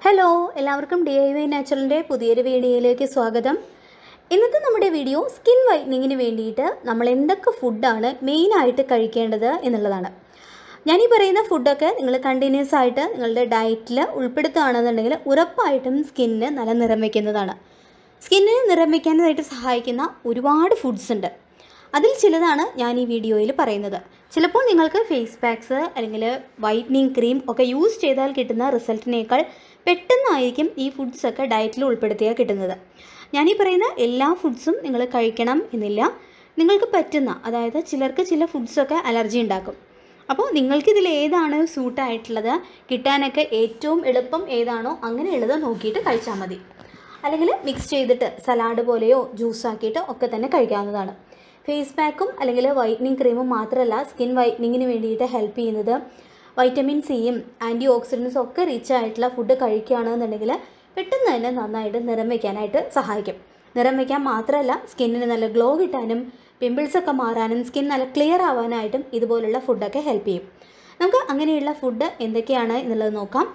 Hello എല്ലാവർക്കും DIY നാച്ചുറലിൻ്റെ പുതിയൊരു വീഡിയോയിലേക്ക് സ്വാഗതം. ഇന്നത്തെ നമ്മുടെ വീഡിയോ സ്കിൻ വൈറ്റനിങ്ങിന് വേണ്ടിയിട്ട് നമ്മൾ എന്തൊക്കെ ഫുഡാണ് മെയിനായിട്ട് കഴിക്കേണ്ടത് എന്നുള്ളതാണ്. ഞാനീ പറയുന്ന ഫുഡൊക്കെ നിങ്ങൾ കണ്ടിന്യൂസ് ആയിട്ട് നിങ്ങളുടെ ഡയറ്റിൽ ഉൾപ്പെടുത്തുകയാണെന്നുണ്ടെങ്കിൽ ഉറപ്പായിട്ടും സ്കിന്നിന് നല്ല നിറം വയ്ക്കുന്നതാണ്. സ്കിന്നിന് നിറം വയ്ക്കാനായിട്ട് സഹായിക്കുന്ന ഒരുപാട് ഫുഡ്സ് ഉണ്ട്. അതിൽ ചിലതാണ് ഞാൻ ഈ വീഡിയോയിൽ പറയുന്നത്. ചിലപ്പോൾ നിങ്ങൾക്ക് ഫേസ് പാക്സ് അല്ലെങ്കിൽ വൈറ്റനിങ് ക്രീം ഒക്കെ യൂസ് ചെയ്താൽ കിട്ടുന്ന റിസൾട്ടിനേക്കാൾ പെട്ടെന്നായിരിക്കും ഈ ഫുഡ്സൊക്കെ ഡയറ്റിൽ ഉൾപ്പെടുത്തിയാൽ കിട്ടുന്നത്. ഞാനീ പറയുന്ന എല്ലാ ഫുഡ്സും നിങ്ങൾ കഴിക്കണം എന്നില്ല. നിങ്ങൾക്ക് പറ്റുന്ന, അതായത് ചിലർക്ക് ചില ഫുഡ്സൊക്കെ അലർജി ഉണ്ടാക്കും. അപ്പോൾ നിങ്ങൾക്കിതിൽ ഏതാണ് സൂട്ടായിട്ടുള്ളത്, കിട്ടാനൊക്കെ ഏറ്റവും എളുപ്പം ഏതാണോ അങ്ങനെയുള്ളത് നോക്കിയിട്ട് കഴിച്ചാൽ മതി. അല്ലെങ്കിൽ മിക്സ് ചെയ്തിട്ട് സലാഡ് പോലെയോ ജ്യൂസാക്കിയിട്ട് ഒക്കെ തന്നെ കഴിക്കാവുന്നതാണ്. ഫേസ് പാക്കും അല്ലെങ്കിൽ വൈറ്റനിങ് ക്രീമും മാത്രമല്ല സ്കിൻ വൈറ്റനിങ്ങിന് വേണ്ടിയിട്ട് ഹെൽപ്പ് ചെയ്യുന്നത്. വൈറ്റമിൻ സിയും ആൻറ്റി ഓക്സിഡൻസും ഒക്കെ റിച്ച് ആയിട്ടുള്ള ഫുഡ് കഴിക്കുകയാണെന്നുണ്ടെങ്കിൽ പെട്ടെന്ന് തന്നെ നന്നായിട്ട് നിറം വയ്ക്കാനായിട്ട് സഹായിക്കും. നിറം വയ്ക്കാൻ മാത്രമല്ല സ്കിന്നിന് നല്ല ഗ്ലോ കിട്ടാനും പിമ്പിൾസൊക്കെ മാറാനും സ്കിൻ നല്ല ക്ലിയർ ആവാനായിട്ടും ഇതുപോലുള്ള ഫുഡൊക്കെ ഹെൽപ്പ് ചെയ്യും. നമുക്ക് അങ്ങനെയുള്ള ഫുഡ് എന്തൊക്കെയാണ് എന്നുള്ളത് നോക്കാം.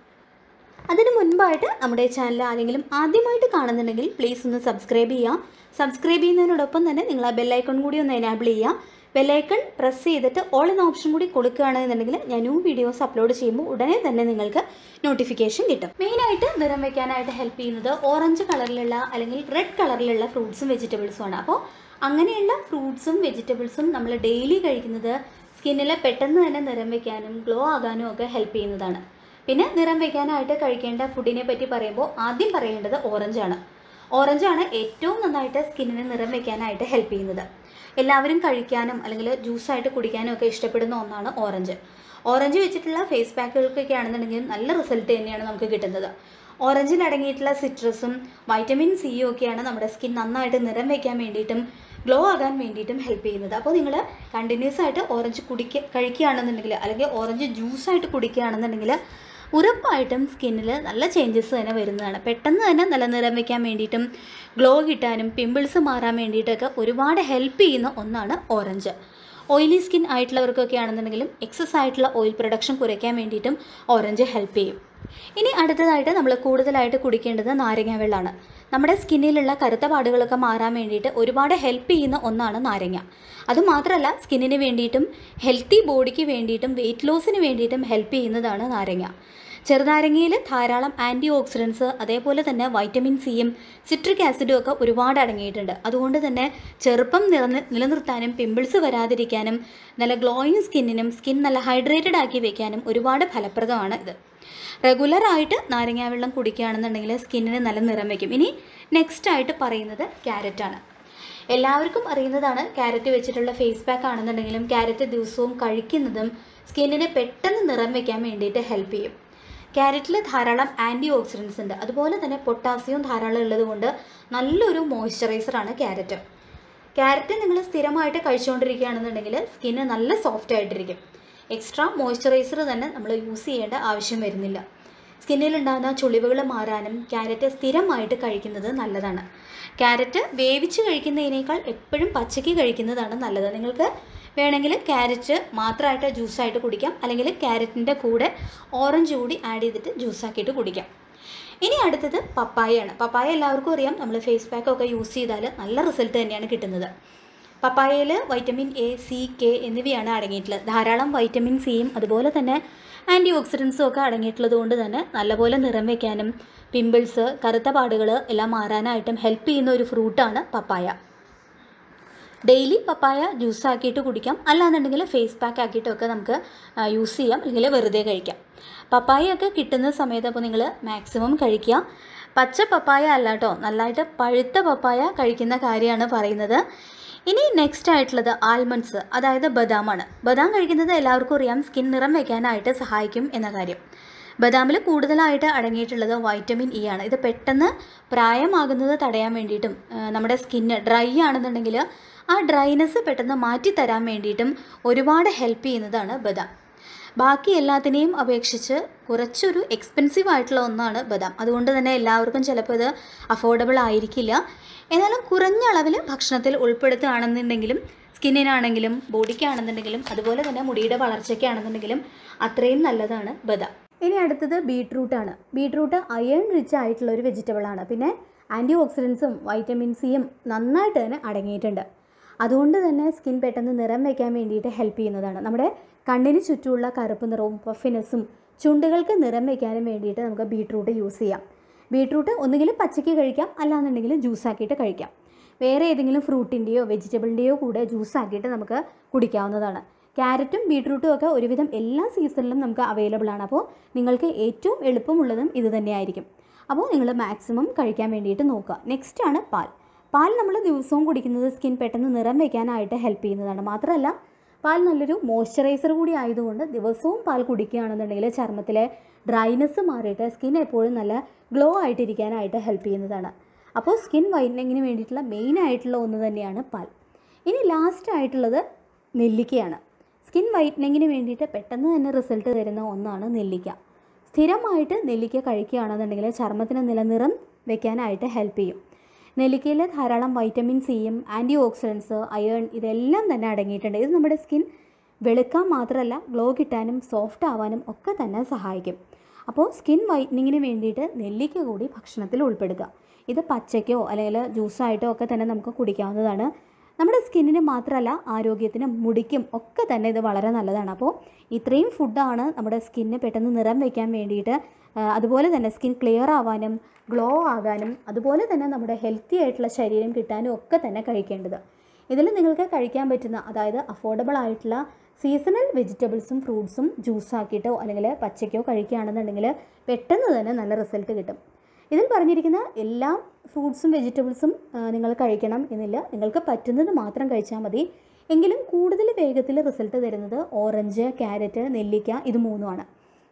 അതിന് മുൻപായിട്ട് നമ്മുടെ ചാനൽ ആരെങ്കിലും ആദ്യമായിട്ട് കാണുന്നുണ്ടെങ്കിൽ പ്ലീസ് ഒന്ന് സബ്സ്ക്രൈബ് ചെയ്യുക. സബ്സ്ക്രൈബ് ചെയ്യുന്നതിനോടൊപ്പം തന്നെ നിങ്ങൾ ആ ബെല്ലൈക്കൺ കൂടി ഒന്ന് എനാബിൾ ചെയ്യുക. ബെല്ലൈക്കൺ പ്രസ് ചെയ്തിട്ട് ഓൾ എന്ന ഓപ്ഷൻ കൂടി കൊടുക്കുകയാണെന്നുണ്ടെങ്കിൽ ഞാൻ ന്യൂ വീഡിയോസ് അപ്ലോഡ് ചെയ്യുമ്പോൾ ഉടനെ തന്നെ നിങ്ങൾക്ക് നോട്ടിഫിക്കേഷൻ കിട്ടും. മെയിനായിട്ട് നിറം വയ്ക്കാനായിട്ട് ഹെൽപ്പ് ചെയ്യുന്നത് ഓറഞ്ച് കളറിലുള്ള അല്ലെങ്കിൽ റെഡ് കളറിലുള്ള ഫ്രൂട്ട്സും വെജിറ്റബിൾസുമാണ്. അപ്പോൾ അങ്ങനെയുള്ള ഫ്രൂട്ട്സും വെജിറ്റബിൾസും നമ്മൾ ഡെയിലി കഴിക്കുന്നത് സ്കിന്നിൽ പെട്ടെന്ന് തന്നെ നിറം വയ്ക്കാനും ഗ്ലോ ആകാനും ഒക്കെ ഹെൽപ്പ് ചെയ്യുന്നതാണ്. പിന്നെ നിറം വയ്ക്കാനായിട്ട് കഴിക്കേണ്ട ഫുഡിനെ പറ്റി പറയുമ്പോൾ ആദ്യം പറയേണ്ടത് ഓറഞ്ചാണ്. ഓറഞ്ചാണ് ഏറ്റവും നന്നായിട്ട് സ്കിന്നിന് നിറം വയ്ക്കാനായിട്ട് ഹെൽപ്പ് ചെയ്യുന്നത്. എല്ലാവരും കഴിക്കാനും അല്ലെങ്കിൽ ജ്യൂസായിട്ട് കുടിക്കാനും ഒക്കെ ഇഷ്ടപ്പെടുന്ന ഒന്നാണ് ഓറഞ്ച്. ഓറഞ്ച് വെച്ചിട്ടുള്ള ഫേസ് പാക്കുകൾക്കൊക്കെ ആണെന്നുണ്ടെങ്കിൽ നല്ല റിസൾട്ട് തന്നെയാണ് നമുക്ക് കിട്ടുന്നത്. ഓറഞ്ചിൽ അടങ്ങിയിട്ടുള്ള സിട്രസും വൈറ്റമിൻ സിയും ഒക്കെയാണ് നമ്മുടെ സ്കിൻ നന്നായിട്ട് നിറം വയ്ക്കാൻ വേണ്ടിയിട്ടും ഗ്ലോ ആകാൻ വേണ്ടിയിട്ടും ഹെൽപ്പ് ചെയ്യുന്നത്. അപ്പോൾ നിങ്ങൾ കണ്ടിന്യൂസ് ആയിട്ട് ഓറഞ്ച് കഴിക്കുകയാണെന്നുണ്ടെങ്കിൽ അല്ലെങ്കിൽ ഓറഞ്ച് ജ്യൂസായിട്ട് കുടിക്കുകയാണെന്നുണ്ടെങ്കിൽ ഉറപ്പായിട്ടും സ്കിന്നിൽ നല്ല ചേഞ്ചസ് തന്നെ വരുന്നതാണ്. പെട്ടെന്ന് തന്നെ നല്ല നിറം വയ്ക്കാൻ വേണ്ടിയിട്ടും ഗ്ലോ കിട്ടാനും പിമ്പിൾസ് മാറാൻ വേണ്ടിയിട്ടൊക്കെ ഒരുപാട് ഹെൽപ്പ് ചെയ്യുന്ന ഒന്നാണ് ഓറഞ്ച്. ഓയിലി സ്കിൻ ആയിട്ടുള്ളവർക്കൊക്കെ ആണെന്നുണ്ടെങ്കിലും എക്സസ് ആയിട്ടുള്ള ഓയിൽ പ്രൊഡക്ഷൻ കുറയ്ക്കാൻ വേണ്ടിയിട്ടും ഓറഞ്ച് ഹെൽപ്പ് ചെയ്യും. ഇനി അടുത്തതായിട്ട് നമ്മൾ കൂടുതലായിട്ട് കുടിക്കേണ്ടത് നാരങ്ങ വെള്ളമാണ്. നമ്മുടെ സ്കിന്നിലുള്ള കറുത്ത പാടുകളൊക്കെ മാറാൻ വേണ്ടിയിട്ട് ഒരുപാട് ഹെൽപ്പ് ചെയ്യുന്ന ഒന്നാണ് നാരങ്ങ. അതുമാത്രമല്ല സ്കിന്നിന് വേണ്ടിയിട്ടും ഹെൽത്തി ബോഡിക്ക് വേണ്ടിയിട്ടും വെയിറ്റ് ലോസിന് വേണ്ടിയിട്ടും ഹെൽപ്പ് ചെയ്യുന്നതാണ് നാരങ്ങ. ചെറുനാരങ്ങയിൽ ധാരാളം ആൻറ്റി ഓക്സിഡൻസ് അതേപോലെ തന്നെ വൈറ്റമിൻ സിയും സിട്രിക് ആസിഡും ഒക്കെ ഒരുപാട് അടങ്ങിയിട്ടുണ്ട്. അതുകൊണ്ട് തന്നെ ചെറുപ്പം നിലനിർത്താനും പിമ്പിൾസ് വരാതിരിക്കാനും നല്ല ഗ്ലോയിങ് സ്കിന്നിനും സ്കിൻ നല്ല ഹൈഡ്രേറ്റഡ് ആക്കി വയ്ക്കാനും ഒരുപാട് ഫലപ്രദമാണ് ഇത്. റെഗുലറായിട്ട് നാരങ്ങാ വെള്ളം കുടിക്കുകയാണെന്നുണ്ടെങ്കിൽ സ്കിന്നിന് നല്ല നിറം വയ്ക്കും. ഇനി നെക്സ്റ്റ് ആയിട്ട് പറയുന്നത് ക്യാരറ്റാണ്. എല്ലാവർക്കും അറിയുന്നതാണ് ക്യാരറ്റ് വെച്ചിട്ടുള്ള ഫേസ് പാക്ക് ആണെന്നുണ്ടെങ്കിലും ക്യാരറ്റ് ദിവസവും കഴിക്കുന്നതും സ്കിന്നിന് പെട്ടെന്ന് നിറം വയ്ക്കാൻ വേണ്ടിയിട്ട് ഹെൽപ്പ് ചെയ്യും. ക്യാരറ്റിൽ ധാരാളം ആൻറ്റി ഓക്സിഡൻസ് ഉണ്ട്. അതുപോലെ തന്നെ പൊട്ടാസ്യവും ധാരാളം ഉള്ളത് കൊണ്ട് നല്ലൊരു മോയ്സ്ചറൈസറാണ് ക്യാരറ്റ്. ക്യാരറ്റ് നിങ്ങൾ സ്ഥിരമായിട്ട് കഴിച്ചുകൊണ്ടിരിക്കുകയാണെന്നുണ്ടെങ്കിൽ സ്കിന്ന് നല്ല സോഫ്റ്റ് ആയിട്ടിരിക്കും. എക്സ്ട്രാ മോയ്സ്ചറൈസർ തന്നെ നമ്മൾ യൂസ് ചെയ്യേണ്ട ആവശ്യം വരുന്നില്ല. സ്കിന്നിലുണ്ടാകുന്ന ചുളിവുകൾ മാറാനും ക്യാരറ്റ് സ്ഥിരമായിട്ട് കഴിക്കുന്നത് നല്ലതാണ്. ക്യാരറ്റ് വേവിച്ച് കഴിക്കുന്നതിനേക്കാൾ എപ്പോഴും പച്ചയ്ക്ക് കഴിക്കുന്നതാണ് നല്ലത്. നിങ്ങൾക്ക് വേണമെങ്കിൽ ക്യാരറ്റ് മാത്രമായിട്ട് ജ്യൂസായിട്ട് കുടിക്കാം, അല്ലെങ്കിൽ ക്യാരറ്റിൻ്റെ കൂടെ ഓറഞ്ച് കൂടി ആഡ് ചെയ്തിട്ട് ജ്യൂസാക്കിയിട്ട് കുടിക്കാം. ഇനി അടുത്തത് പപ്പായയാണ്. പപ്പായ എല്ലാവർക്കും അറിയാം, നമ്മൾ ഫേസ് പാക്കൊക്കെ യൂസ് ചെയ്താൽ നല്ല റിസൾട്ട് തന്നെയാണ് കിട്ടുന്നത്. പപ്പായയിൽ വൈറ്റമിൻ എ, സി, കെ എന്നിവയാണ് അടങ്ങിയിട്ടുള്ളത്. ധാരാളം വൈറ്റമിൻ സിയും അതുപോലെ തന്നെ ആൻറ്റി ഓക്സിഡൻസും ഒക്കെ അടങ്ങിയിട്ടുള്ളത് കൊണ്ട് തന്നെ നല്ലപോലെ നിറം വയ്ക്കാനും പിമ്പിൾസ്, കറുത്ത പാടുകൾ എല്ലാം മാറാനായിട്ടും ഹെൽപ്പ് ചെയ്യുന്ന ഒരു ഫ്രൂട്ടാണ് പപ്പായ. ഡെയിലി പപ്പായ ജ്യൂസാക്കിയിട്ട് കുടിക്കാം, അല്ലാന്നുണ്ടെങ്കിൽ ഫേസ് പാക്ക് ആക്കിയിട്ടൊക്കെ നമുക്ക് യൂസ് ചെയ്യാം, അല്ലെങ്കിൽ വെറുതെ കഴിക്കാം. പപ്പായയൊക്കെ കിട്ടുന്ന സമയത്ത് അപ്പോൾ നിങ്ങൾ മാക്സിമം കഴിക്കുക. പച്ച പപ്പായ അല്ല കേട്ടോ, നല്ലതായിട്ട് പഴുത്ത പപ്പായ കഴിക്കുന്ന കാര്യമാണ് പറയുന്നത്. ഇനി നെക്സ്റ്റ് ആയിട്ടുള്ളത് ആൽമണ്ട്സ്, അതായത് ബദാമാണ്. ബദാം കഴിക്കുന്നത് എല്ലാവർക്കും അറിയാം സ്കിൻ നിറം വയ്ക്കാനായിട്ട് സഹായിക്കും എന്ന കാര്യം. ബദാമിൽ കൂടുതലായിട്ട് അടങ്ങിയിട്ടുള്ളത് വൈറ്റമിൻ ഇ ആണ്. ഇത് പെട്ടെന്ന് പ്രായമാകുന്നത് തടയാൻ വേണ്ടിയിട്ടും നമ്മുടെ സ്കിന്ന് ഡ്രൈ ആണെന്നുണ്ടെങ്കിൽ ആ ഡ്രൈനെസ് പെട്ടെന്ന് മാറ്റിത്തരാൻ വേണ്ടിയിട്ടും ഒരുപാട് ഹെൽപ്പ് ചെയ്യുന്നതാണ് ബദാം. ബാക്കി എല്ലാത്തിനെയും അപേക്ഷിച്ച് കുറച്ചൊരു എക്സ്പെൻസീവ് ആയിട്ടുള്ള ഒന്നാണ് ബദാം. അതുകൊണ്ട് തന്നെ എല്ലാവർക്കും ചിലപ്പോൾ ഇത് അഫോർഡബിൾ ആയിരിക്കില്ല. എന്നാലും കുറഞ്ഞ അളവിൽ ഭക്ഷണത്തിൽ ഉൾപ്പെടുത്തുകയാണെന്നുണ്ടെങ്കിലും സ്കിന്നിനാണെങ്കിലും ബോഡിക്കാണെന്നുണ്ടെങ്കിലും അതുപോലെ തന്നെ മുടിയുടെ വളർച്ചയ്ക്കാണെന്നുണ്ടെങ്കിലും അത്രയും നല്ലതാണ് ബദാം. ഇനി അടുത്തത് ബീട്രൂട്ടാണ്. ബീട്രൂട്ട് അയൺ റിച്ച് ആയിട്ടുള്ള ഒരു വെജിറ്റബിളാണ്. പിന്നെ ആൻറ്റി ഓക്സിഡൻസും വൈറ്റമിൻ സിയും നന്നായിട്ട് തന്നെ അടങ്ങിയിട്ടുണ്ട്. അതുകൊണ്ട് തന്നെ സ്കിൻ പെട്ടെന്ന് നിറം വയ്ക്കാൻ വേണ്ടിയിട്ട് ഹെൽപ്പ് ചെയ്യുന്നതാണ്. നമ്മുടെ കണ്ണിന് ചുറ്റുമുള്ള കറുപ്പ് നിറവും പഫിനെസ്സും ചുണ്ടുകൾക്ക് നിറം വയ്ക്കാനും വേണ്ടിയിട്ട് നമുക്ക് ബീട്രൂട്ട് യൂസ് ചെയ്യാം. ബീട്രൂട്ട് ഒന്നുകിൽ പച്ചയ്ക്ക് കഴിക്കാം, അല്ലാന്നുണ്ടെങ്കിൽ ജ്യൂസാക്കിയിട്ട് കഴിക്കാം. വേറെ ഏതെങ്കിലും ഫ്രൂട്ടിൻ്റെയോ വെജിറ്റബിളിൻ്റെയോ കൂടെ ജ്യൂസാക്കിയിട്ട് നമുക്ക് കുടിക്കാവുന്നതാണ്. ക്യാരറ്റും ബീട്രൂട്ടും ഒക്കെ ഒരുവിധം എല്ലാ സീസണിലും നമുക്ക് അവൈലബിൾ ആണ്. അപ്പോൾ നിങ്ങൾക്ക് ഏറ്റവും എളുപ്പമുള്ളതും ഇത് തന്നെയായിരിക്കും. അപ്പോൾ നിങ്ങൾ മാക്സിമം കഴിക്കാൻ വേണ്ടിയിട്ട് നോക്കുക. നെക്സ്റ്റ് ആണ് പാൽ. പാൽ നമ്മൾ ദിവസവും കുടിക്കുന്നത് സ്കിൻ പെട്ടെന്ന് നിറം വയ്ക്കാനായിട്ട് ഹെൽപ്പ് ചെയ്യുന്നതാണ്. മാത്രമല്ല പാൽ നല്ലൊരു മോയ്സ്ചറൈസർ കൂടി ആയതുകൊണ്ട് ദിവസവും പാൽ കുടിക്കുകയാണെന്നുണ്ടെങ്കിൽ ചർമ്മത്തിലെ ഡ്രൈനെസ് മാറിയിട്ട് സ്കിൻ എപ്പോഴും നല്ല ഗ്ലോ ആയിട്ടിരിക്കാനായിട്ട് ഹെൽപ്പ് ചെയ്യുന്നതാണ്. അപ്പോൾ സ്കിൻ വൈറ്റനിങ്ങിന് വേണ്ടിയിട്ടുള്ള മെയിൻ ആയിട്ടുള്ള ഒന്ന് തന്നെയാണ് പാൽ. ഇനി ലാസ്റ്റ് ആയിട്ടുള്ളത് നെല്ലിക്കയാണ്. സ്കിൻ വൈറ്റനിങ്ങിന് വേണ്ടിയിട്ട് പെട്ടെന്ന് തന്നെ റിസൾട്ട് തരുന്ന ഒന്നാണ് നെല്ലിക്ക. സ്ഥിരമായിട്ട് നെല്ലിക്ക കഴിക്കുകയാണെന്നുണ്ടെങ്കിൽ ചർമ്മത്തിന് നിറം വയ്ക്കാനായിട്ട് ഹെൽപ്പ് ചെയ്യും. നെല്ലിക്കയിൽ ധാരാളം വൈറ്റമിൻ സിയും ആൻറ്റി ഓക്സിഡൻസ്, അയേൺ ഇതെല്ലാം തന്നെ അടങ്ങിയിട്ടുണ്ട്. ഇത് നമ്മുടെ സ്കിൻ വെളുക്കാൻ മാത്രമല്ല ഗ്ലോ കിട്ടാനും സോഫ്റ്റ് ആവാനും ഒക്കെ തന്നെ സഹായിക്കും. അപ്പോൾ സ്കിൻ വൈറ്റനിങ്ങിന് വേണ്ടിയിട്ട് നെല്ലിക്ക കൂടി ഭക്ഷണത്തിൽ ഉൾപ്പെടുത്തുക. ഇത് പച്ചയ്ക്കോ അല്ലെങ്കിൽ ജ്യൂസായിട്ടോ ഒക്കെ തന്നെ നമുക്ക് കുടിക്കാവുന്നതാണ്. നമ്മുടെ സ്കിന്നിന് മാത്രമല്ല ആരോഗ്യത്തിനും മുടിക്കും ഒക്കെ തന്നെ ഇത് വളരെ നല്ലതാണ്. അപ്പോൾ ഇത്രയും ഫുഡാണ് നമ്മുടെ സ്കിന്നിന് പെട്ടെന്ന് നിറം വയ്ക്കാൻ വേണ്ടിയിട്ട്, അതുപോലെ തന്നെ സ്കിൻ ക്ലിയർ ആവാനും ഗ്ലോ ആകാനും അതുപോലെ തന്നെ നമ്മുടെ ഹെൽത്തി ആയിട്ടുള്ള ശരീരം കിട്ടാനും ഒക്കെ തന്നെ കഴിക്കേണ്ടത്. ഇതിൽ നിങ്ങൾക്ക് കഴിക്കാൻ പറ്റുന്ന, അതായത് അഫോർഡബിൾ ആയിട്ടുള്ള സീസണൽ വെജിറ്റബിൾസും ഫ്രൂട്ട്സും ജ്യൂസാക്കിയിട്ടോ അല്ലെങ്കിൽ പച്ചയ്ക്കോ കഴിക്കുകയാണെന്നുണ്ടെങ്കിൽ പെട്ടെന്ന് തന്നെ നല്ല റിസൾട്ട് കിട്ടും. ഇതിൽ പറഞ്ഞിരിക്കുന്ന എല്ലാ ഫ്രൂട്ട്സും വെജിറ്റബിൾസും നിങ്ങൾ കഴിക്കണം എന്നില്ല. നിങ്ങൾക്ക് പറ്റുന്നത് മാത്രം കഴിച്ചാൽ മതി. എങ്കിലും കൂടുതൽ വേഗത്തിൽ റിസൾട്ട് തരുന്നത് ഓറഞ്ച്, ക്യാരറ്റ്, നെല്ലിക്ക ഇത് മൂന്നുമാണ്.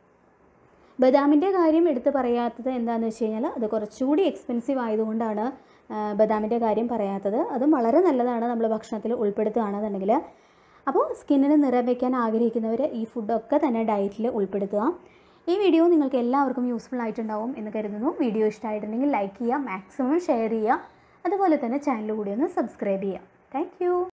ബദാമിൻ്റെ കാര്യം എടുത്ത് പറയാത്തത് എന്താണെന്ന് വെച്ച് കഴിഞ്ഞാൽ അത് കുറച്ചുകൂടി എക്സ്പെൻസീവ് ആയതുകൊണ്ടാണ് ബദാമിൻ്റെ കാര്യം പറയാത്തത്. അതും വളരെ നല്ലതാണ് നമ്മൾ ഭക്ഷണത്തിൽ ഉൾപ്പെടുത്തുകയാണെന്നുണ്ടെങ്കിൽ. അപ്പോൾ സ്കിന്നിന് നിറം വയ്ക്കാൻ ആഗ്രഹിക്കുന്നവർ ഈ ഫുഡൊക്കെ തന്നെ ഡയറ്റിൽ ഉൾപ്പെടുത്തുക. ഈ വീഡിയോ നിങ്ങൾക്ക് എല്ലാവർക്കും യൂസ്ഫുൾ ആയിട്ടുണ്ടാവും എന്ന് കരുതുന്നു. വീഡിയോ ഇഷ്ടമായിട്ടുണ്ടെങ്കിൽ ലൈക്ക് ചെയ്യുക, മാക്സിമം ഷെയർ ചെയ്യുക, അതുപോലെ തന്നെ ചാനൽ കൂടി ഒന്ന് സബ്സ്ക്രൈബ് ചെയ്യുക. താങ്ക്